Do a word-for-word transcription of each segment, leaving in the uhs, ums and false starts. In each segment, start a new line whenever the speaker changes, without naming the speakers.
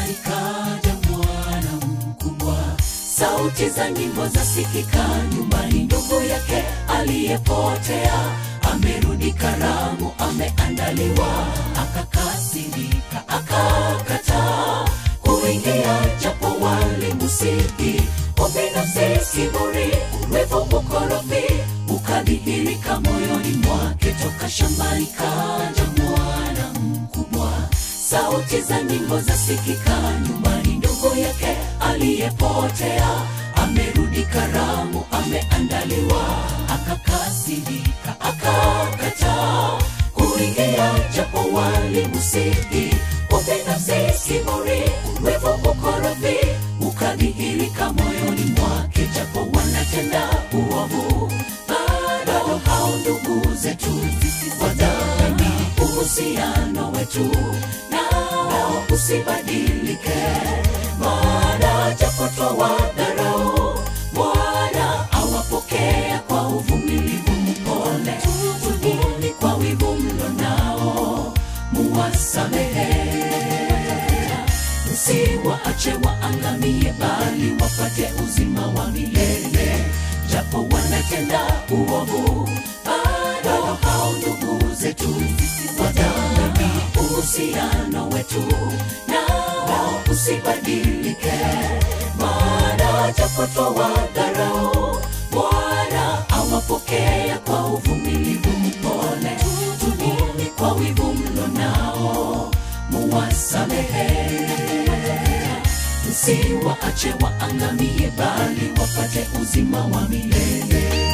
shambani kaja mwana mkubwa, sauti za nyimbo zasikika nyumbani. Ndugu yake aliyepotea amerudi, karamu ameandaliwa. Akakasirika, akakataa kuingia, japo walimusihi. Ubinafsi, kiburi, urefu, ukorofi ukadhihirika moyoni mwake. Toka shambani kaja mwana mkubwa, sauti za nyimbo zasikika nyumbani. Ndugu yake aliyepotea amerudi, karamu ameandaliwa. Akakasirika, akakataa kuingia, japo walimusihi. Ubinafsi, kiburi, urefu, ukorofi ukadhihirika moyoni mwake. Japo wanatenda uovu, bado hao ndugu zetu wadhamini. Uhusiano wetu nao usibadilike, maana japo twawadharau, Bwana awapokea kwa uvumilivu mpole. Tubuni kwa wivu mlo nao, muwasamehe. Msiwaache waangamie, bali wapate uzima wa milele. Japo wanatenda uovu, bado hao ndugu zetu wadhamini. Uhusiano wetu nao usibadilike, maana japo twawadharau, Bwana awapokea kwa uvumilivu mpole. Tubuni kwa wivu mlo nao, muwasamehe. Msiwaache waangamie, bali wapate uzima wa milele.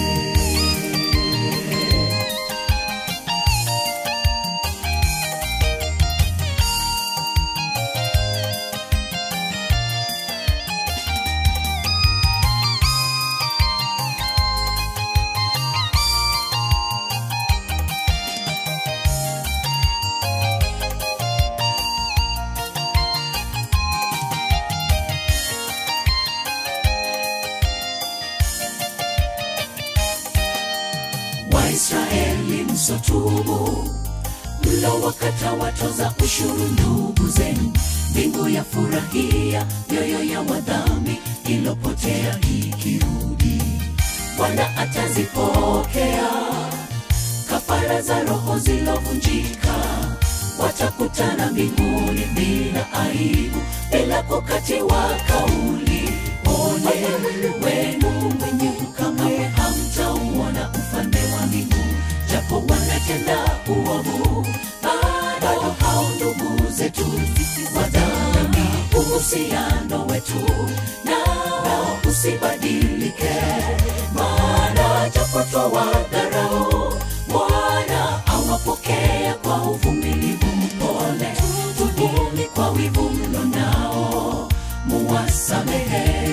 Waisraeli msotubu, mlo wakata watoza ushuru ndugu zenu. Mbingu ya furahia mioyo ya wadhambi, ilopotea ikirudi. Bwana atazipokea kafara za roho zilovunjika. Watakutana mbinguni bila aibu, bila kukatiwa kauli. Ole wenu mwenye kamwe hamtauona ufalme wa mbingu. Japo wanatenda uovu, bado hao ndugu zetu wadhamini. Uhusiano wetu nao usibadilike, maana japo twawadharau, Bwana awapokea kwa uvumilivu mpole. Tubuni kwa wivu mlo nao, muwasamehe.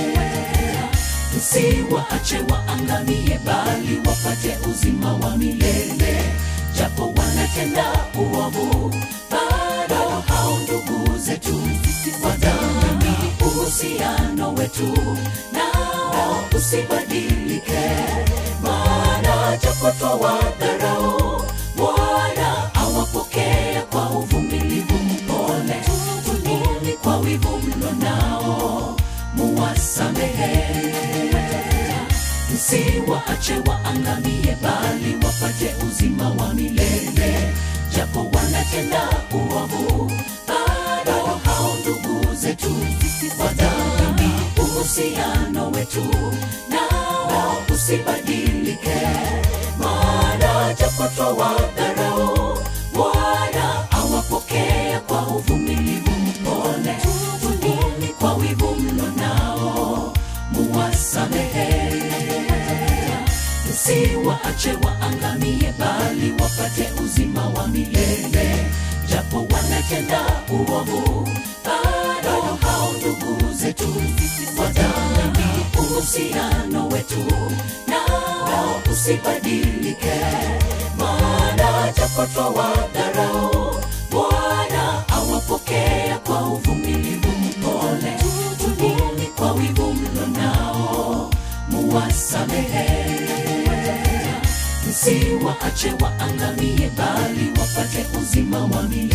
Msiwaache waangamie, bali wapate uzima wa milele. Japo wanatenda uovu, bado hao ndugu zetu wadhamini. Uhusiano wetu nao usibadilike, maana japo twawadharau, Bwana awapokea kwa uvumilivu mpole. Tubuni kwa wivu mlo nao, muwasamehe. Msiwaache waangamie, bali wapate uzima wa milele. Japo wanatenda uovu, bado hao ndugu zetu wadhamini. Uhusiano wetu nao usibadilike, maana japo twawadharau, Bwana awapokea kwa uvumilivu mpole. Tubuni kwa wivu mlo nao, muwasamehe. Msiwaache waangamie, bali wapate uzima wa milele. Japo wanatenda uovu, bado hao ndugu zetu wadhamini. Uhusiano wetu nao usibadilike, maana japo twawadharau, Bwana awapokea kwa uvumilivu mpole. Tubuni kwa wivu mlo nao, muwasamehe. Msiwaache waangamie, bali wapate uzima wa milele.